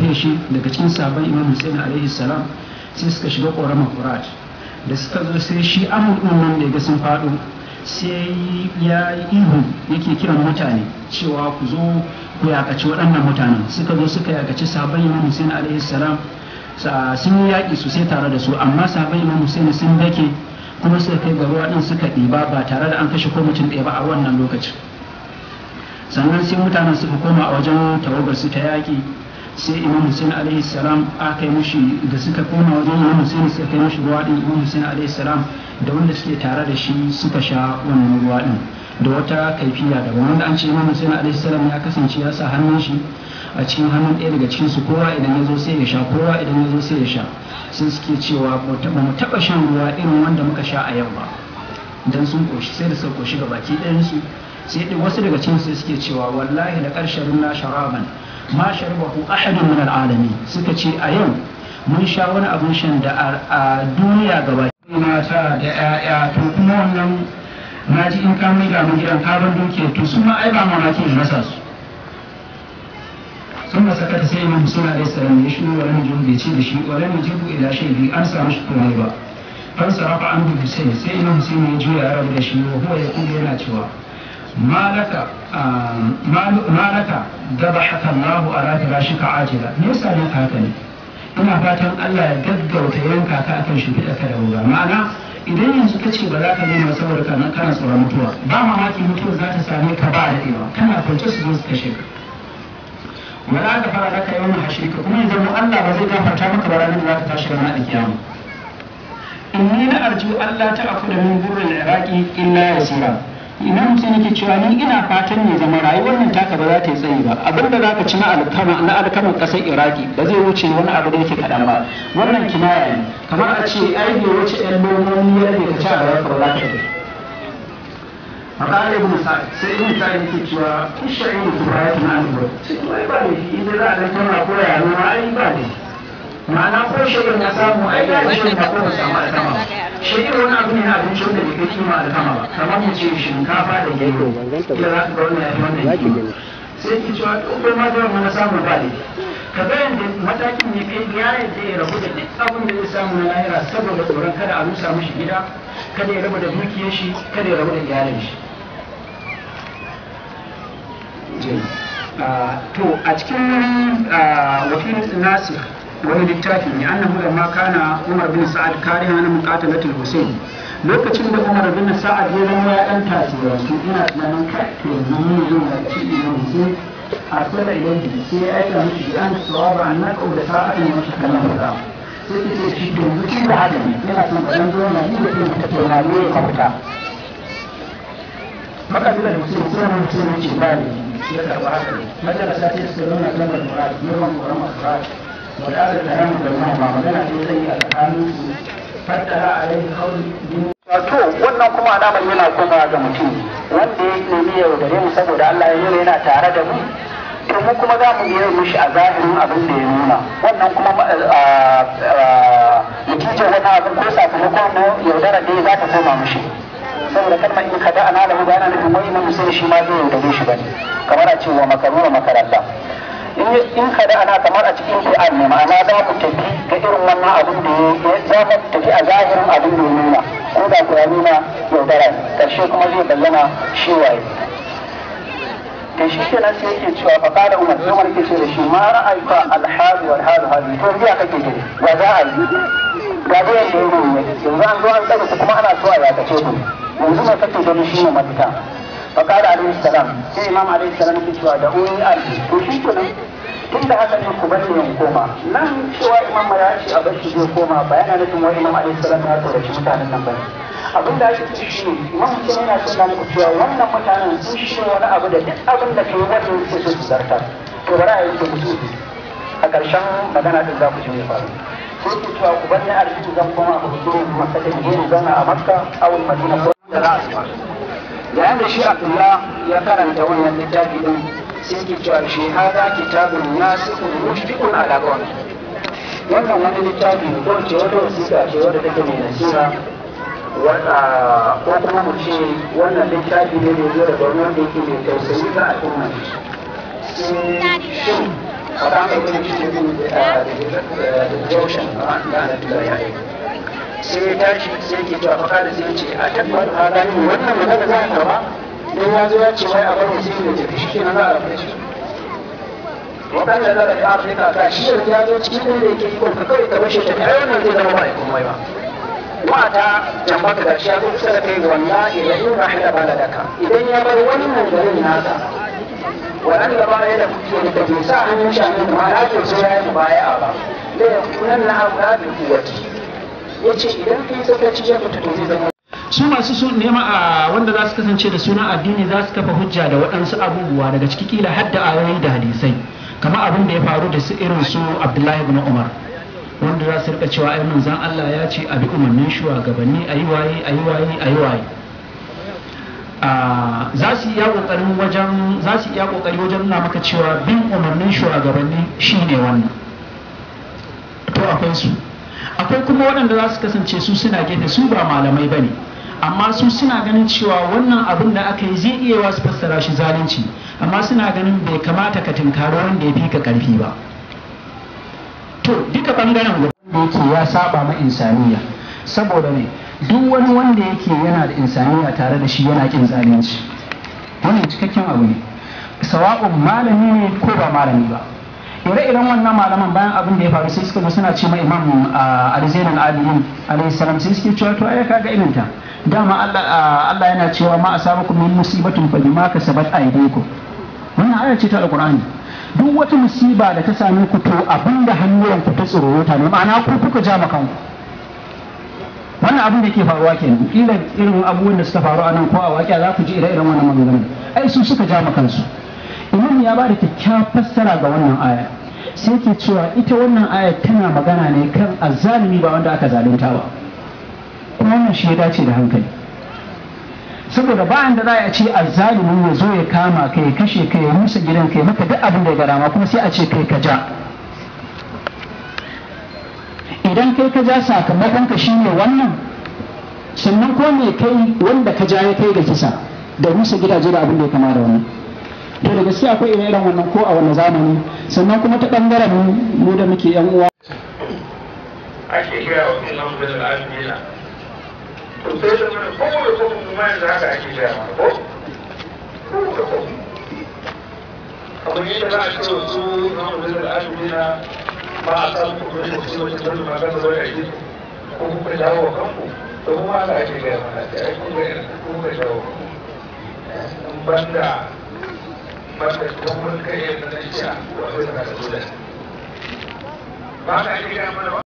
tafiya shi daga cikin sabon Imam Hussein alaihi salam sai suka shiga ƙoramar Furat. Da suka zo sai shi Amr din nan da ga sun faɗo sai ya yi ihu yake kiran mutane cewa ku zo ku yakaci waɗannan mutanen. Suka zo suka yakaci sabon Imam Hussein alaihi salam, sun yi yaƙi sosai tare da su, amma sabon Imam Hussein sun dake kuma suka kai ga ruwa ɗin suka ɗiba ba tare da an kashe ko mutum ɗaya ba a wannan lokacin. Sannan sai mutanen suka koma a wajen tawagar su ta yaƙi, sai Imam Hussein alaihi salam aka yi mushi da suka koma wajen Imam Hussein suka kai mushi ruwa ɗin. Imam Hussein alaihi salam da wanda suke tare da shi suka sha wannan ruwa ɗin da wata kaifiya daban, wanda an ce Imam Hussein alaihi salam ya kasance ya sa hannun shi a cikin hannun ɗaya daga cikin su, kowa idan ya zo sai ya sha, kowa idan ya zo sai ya sha. Sai suke cewa ba mu taɓa shan ruwa irin wanda muka sha a yau ba, dan sun koshi, sai da suka koshi ga baki ɗayan su. Sai wasu daga cikin su suke cewa wallahi da ƙarshen na sharaban ma sharibahu ahadun min al'alamin, suka ce a yau mun sha wani abin shan da a duniya gaba mata da 'ya'ya, to kuma wannan naji in ka mai mu gidan kaban dukiya to su ma ai ba mamaki in rasa su. ثم سكت سيما مسلم عليه السلام يشنو ولم يجب بيتي ولم يجب الى شيء انسى مش كويبا فانصرف عنه حسين سيما حسين يجي يا رب دشي وهو يقول لنا cewa ما لك ذبحك الله على فراشك عاجلا. me yasa ne haka ne? ina fatan Allah ya gaggauta yanka ka akan shi da ka da wuga. Ma'ana idan yanzu kace ba za ka nema saboda kana tsoron mutuwa, ba mamaki mutuwa za ta same ka ba da dewa, kana kwance su zo su kashe ka. wala da fara laka yawan hashirka, kuma yanzu Allah ba zai gafarta maka ba ranar da za ka tashi ranar alkiyama. inni na arju Allah ta afu da min burrin iraqi illa yasira. ina mutum yake cewa ni ina fatan ne zama rayuwar nan taka ba za ta yi tsayi ba, abin da zaka ci na alkaman kasar iraki ba zai wuce wani abu da yake kaɗan ba. wannan kinaya ne, kamar a ce ai bai wuce ɗan nomomi ya rage ka ci a rayuwarka ba za ka tafi. فقال ابن سعد سيدنا سعد يكتشوا الشعير كفاية مع الأول سيدنا يبالي إذا لا لكم أقول يا نوع يبالي معنى كل شيء نسامه أي شيء نقول سامع تمام شيء هنا أبني هذا شو اللي يكتشوا مع تمام تمام شيء شنكافة لجيلو إذا لا تقولنا يفهمنا سيكتشوا أقول ما دام نسامه بالي كبين matakin ne kai ya yadda ya rabu da duk abin da zai samu na lahira saboda tsoron kada a rusa mishi gida, kada ya rabu da dukiyar shi, kada ya rabu da iyalin shi. to a cikin wakil nasir wani littafi ne annahu lamma kana Umar bin Sa'ad kare hana muqatalatul Husayn, lokacin da Umar bin Sa'ad ya zama ya dan tasirantu ina tunanin kai to mun yi da shi ne Husayn أرسل إليه سيئة مش بأن الصواب عن نقل دفاعة ومشكلة مدام سيئة تشد المكين بعدني لما تنظرون دون نتيجة المتتولانية قبطة فقد إذا المسلم سنة المسلم الجبالي يدعو عقل مجلسات يسكرون أكلم المراد يوم ورم أخراج والآن الكلام بالمهمة ومدنا في زي الأقانوس فاتها عليه قول to wannan kuma alamar yana kuma ga mutum wanda ya nemi yau da mu saboda Allah ya nuna yana tare da mu, to mu kuma za mu yi mishi a zahirin abin da ya nuna. wannan kuma natijar wani abin ko sakamakon mu yaudara dai za ta koma mishi, saboda kalmar in kada ana da mu bayana nufin wani mun sai shi ma zai yaudare shi bane, kamar a ce wa makaru wa makaralla. in kada ana kamar a cikin Qur'an ne, ma'ana za mu tafi ga irin wannan abin da za mu tafi a zahirin abin da ya nuna, ko da ku ya nuna yaudara karshe kuma zai bayyana shi waye. da shi kenan sai yake cewa fa kada Umar ke ce da shi ma ra'ayka al-hadu wal hadu hadu, to biya kake gani wa za a yi ga da yanda ya nuna yanzu an zo an tsaka kuma ana so a yakace ku, yanzu mai kake gani shi ne mafita. فقال عليه السلام sai imam alaihi salam ke cewa da uni al to shi kenan tunda haka ne ku bari in koma nan, cewa imam ya ce a bar shi zai koma bayana nufin wai imam alaihi salam ya tsoraci mutanen nan bane. abin da ake ciki shi ne imam mutum yana tuna muku cewa wannan mutanen sun shi wani abu da duk abin da ke wannan suke so su zartar, to bari a yi musu a ƙarshen magana din za ku ji mai faru. sai ku cewa ku bar ni arziki zan koma ku fito makka da ni zan a makka a wani madina ko da ra'asa. yayin da shi Abdullah ya karanta wannan littafi din sai ke cewa shi hada kitabun nasikun mushfiqun ala qawl, wannan wani littafi ne ko ce wata wasiƙa ce wadda take mai nasiha ko kuma mu ce wannan littafi ne da zo daga wani wanda yake mai tausayi ga al'umma. shin فقام يقول الجوشن sai ya tashi sai ke cewa fakada sai ce a tabbar halani wannan magana za a karba don ya zo ya ce wai a bar wasu da tafi shi kenan za a rabu shi waɗanda da daga afirka ka shi ya zo cikin da yake ikon ka kawai ka bashe tafi ai wannan zai zama ba komai ba wata tambaka da shi ya zo kusa da kai ga wallahi la in rahila baladaka idan ya bar wannan garin nasa waɗanda ba ya da kuke da bai sa hannun shi a nan ma na ke so ya yi mubaya'a ba da ya kunan na abu na bi kuwati ya ce idan kai sakaci ya fita to zai zama su masu su nema a wanda za su kasance da sunan addini za su kafa hujja da waɗansu abubuwa daga ciki kila har da ayoyi da hadisai kamar abin da ya faru da su irin su Abdullahi ibn Umar wanda za su rika cewa ai manzon Allah ya ce abi umarnin shugabanni ayi waye ayi waye ayi waye za su iya kokari wajen nuna maka cewa bin umarnin shugabanni shine wannan to akwai su akwai kuma waɗanda za su kasance su suna gefe su ba malamai bane amma su suna ganin cewa wannan abin da aka yi zai iya wasu fassara shi zalunci amma suna ganin bai kamata ka tinkaro wanda ya fi ka karfi ba to duka bangaren da yake ya saba ma insaniya saboda ne duk wani wanda yake yana da insaniya tare da shi yana kin zalunci wannan cikakken abu ne sawa'un malami ne ko ba malami ba ire-iren wannan malaman bayan abin da ya faru sai suka zo suna ce ma imam Ali Zainul Abidin alayhi salam sai suke cewa to ai kaga irin ta dama Allah yana cewa ma asabakum min musibatin fa bima kasabat aydikum wannan aya ce ta alqur'ani duk wata musiba da ta same ku to abinda hannuwan ku ta tsoro ta ne ma'ana ku kuka ja makan ku wannan abin da ke faruwa kenan kila irin abubuwan da suka faru a nan ko a waƙiya za ku ji ire-iren wannan maganganun ai su suka ja makan su imam ya ba da kyakkyawar fassara ga wannan aya sai ke cewa ita wannan aya tana magana ne kan azzalimi ba wanda aka zalunta ba kuma wannan shi ya dace da hankali saboda bayan da za a ce azzalimi ya zo ya kama ka ya kashe ka ya musa gidan ka ya maka duk abin da ya gara ma kuma sai a ce kai ka ja idan kai ka ja sakamakon ka shine wannan sannan ko me kai wanda ka ja ya kai ga kisa da musa gidaje da abin da ya kama da wannan to da gaskiya akwai ire-iren wannan ko a wannan zamani sannan kuma ta bangaren mu da muke yan uwa ake kira wa kuma mu da al'adina to sai da mana kowa da kuma yanzu haka ake kira mana ko kamar yadda za a ce wa su na mu da al'adina ba a samu kuma da su wata zama ma kan zuwa yi ko kuma dawo wa kanku to kuma haka ake kira mana da ai kuma dawo banda maka kuma kai da na sha wa sai ka zo da ba ka ake kira mana